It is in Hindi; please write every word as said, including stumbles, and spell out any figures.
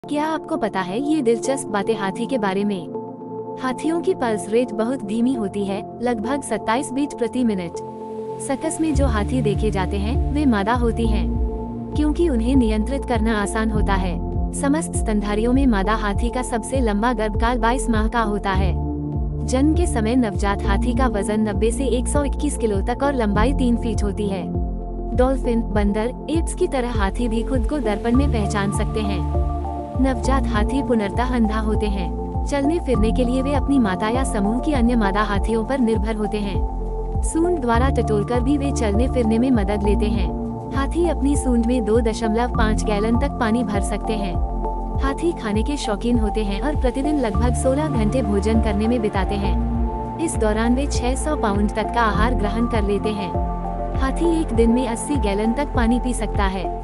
क्या आपको पता है ये दिलचस्प बातें हाथी के बारे में? हाथियों की पल्स रेट बहुत धीमी होती है, लगभग सत्ताईस बीट प्रति मिनट। सर्कस में जो हाथी देखे जाते हैं वे मादा होती हैं, क्योंकि उन्हें नियंत्रित करना आसान होता है। समस्त स्तनधारियों में मादा हाथी का सबसे लंबा गर्भकाल बाईस माह का होता है। जन्म के समय नवजात हाथी का वजन नब्बे से एक सौ इक्कीस किलो तक और लंबाई तीन फीट होती है। डॉल्फिन, बंदर, एप्स की तरह हाथी भी खुद को दर्पण में पहचान सकते हैं। नवजात हाथी पूर्णतः अंधा होते हैं। चलने फिरने के लिए वे अपनी माता या समूह की अन्य मादा हाथियों पर निर्भर होते हैं। सूंड द्वारा टटोलकर भी वे चलने फिरने में मदद लेते हैं। हाथी अपनी सूंड में दो दशमलव पाँच गैलन तक पानी भर सकते हैं। हाथी खाने के शौकीन होते हैं और प्रतिदिन लगभग सोलह घंटे भोजन करने में बिताते हैं। इस दौरान वे छह सौ पाउंड तक का आहार ग्रहण कर लेते हैं। हाथी एक दिन में अस्सी गैलन तक पानी पी सकता है।